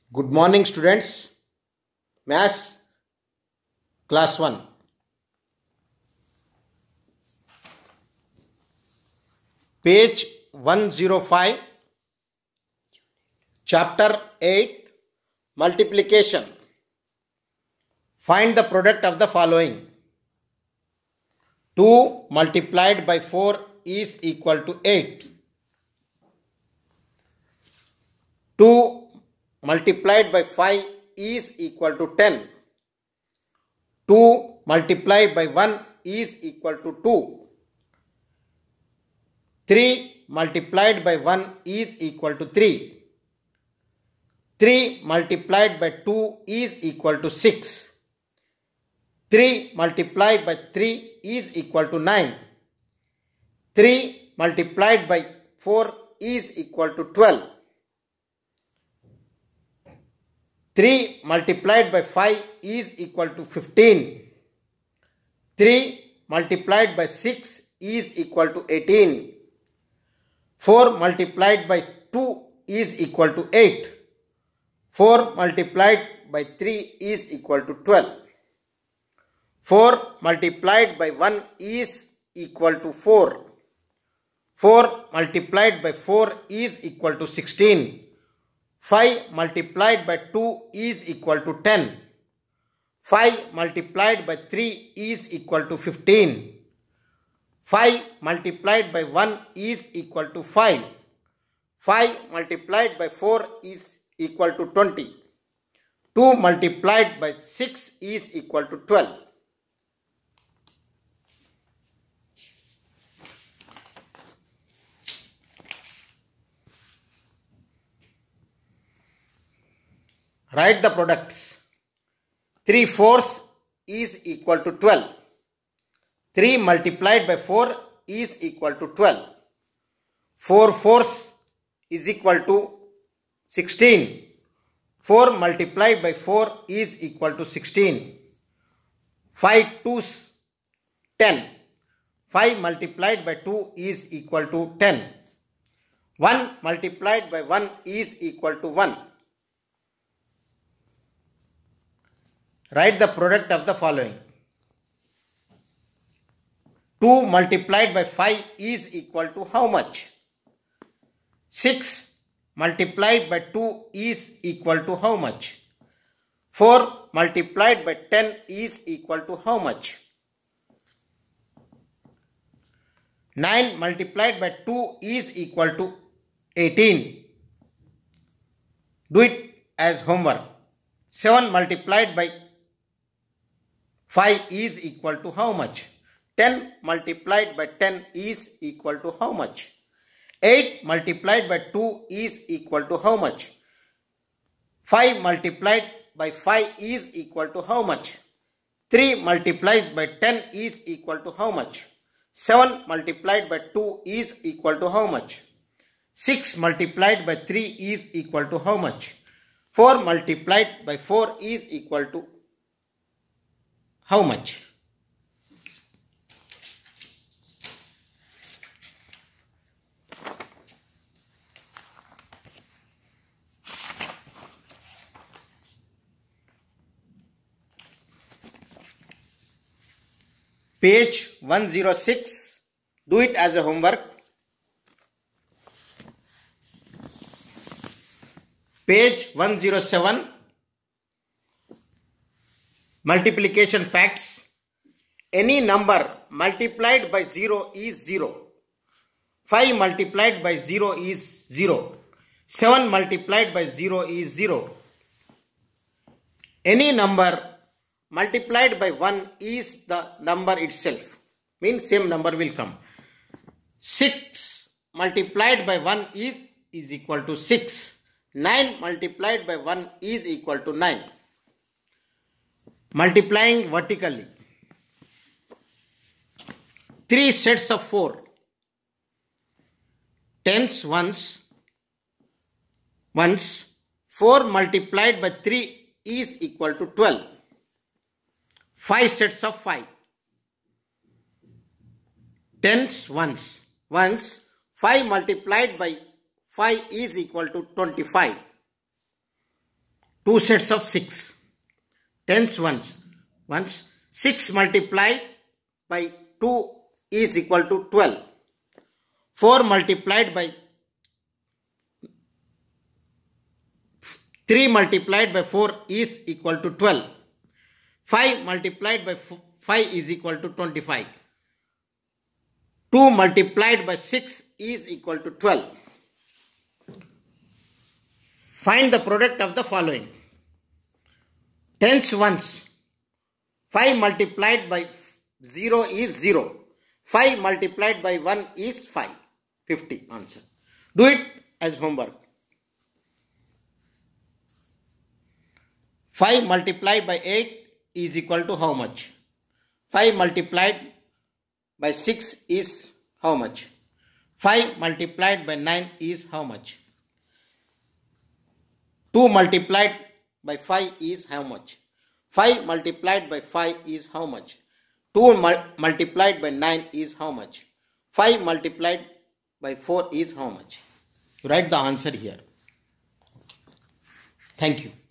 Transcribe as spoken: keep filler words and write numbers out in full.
Good morning, students. Maths class one. Page one oh five, chapter eight, multiplication. Find the product of the following. two multiplied by four is equal to eight. two multiplied by five is equal to ten. two multiplied by one is equal to two. three multiplied by one is equal to three. three multiplied by two is equal to six. three multiplied by three is equal to nine. three multiplied by four is equal to twelve. three multiplied by five is equal to fifteen. three multiplied by six is equal to eighteen. four multiplied by two is equal to eight. four multiplied by three is equal to twelve. four multiplied by one is equal to four. four multiplied by four is equal to sixteen. five multiplied by two is equal to ten. five multiplied by three is equal to fifteen. five multiplied by one is equal to five. five multiplied by four is equal to twenty. two multiplied by six is equal to twelve. Write the products. three fourths is equal to twelve. three multiplied by four is equal to twelve. four fourths is equal to sixteen. four multiplied by four is equal to sixteen. five twos, ten. five multiplied by two is equal to ten. one multiplied by one is equal to one. Write the product of the following. two multiplied by five is equal to how much? six multiplied by two is equal to how much? four multiplied by ten is equal to how much? nine multiplied by two is equal to eighteen. Do it as homework. seven multiplied by five is equal to how much? ten multiplied by ten is equal to how much? eight multiplied by two is equal to how much? five multiplied by five is equal to how much? three multiplied by ten is equal to how much? seven multiplied by two is equal to how much? six multiplied by three is equal to how much? four multiplied by four is equal to how much? Page one oh six. Do it as a homework. Page one oh seven. Multiplication facts. Any number multiplied by zero is zero. five multiplied by zero is zero. seven multiplied by zero is zero. Any number multiplied by one is the number itself. Means same number will come. six multiplied by one is, is equal to six. nine multiplied by one is equal to nine. Multiplying vertically. Three sets of four. Tens ones. Ones. four multiplied by three is equal to twelve. Five sets of five. Tens ones. Ones. five multiplied by five is equal to twenty-five. two sets of six. Tens ones. Once six multiplied by two is equal to twelve. four multiplied by three multiplied by four is equal to twelve. five multiplied by five is equal to twenty-five. two multiplied by six is equal to twelve. Find the product of the following. Tens ones. five multiplied by zero is zero. five multiplied by one is five. fifty answer. Do it as homework. five multiplied by eight is equal to how much? five multiplied by six is how much? five multiplied by nine is how much? two multiplied by five is how much? five multiplied by five is how much? two mul multiplied by nine is how much? five multiplied by four is how much? Write the answer here. Thank you.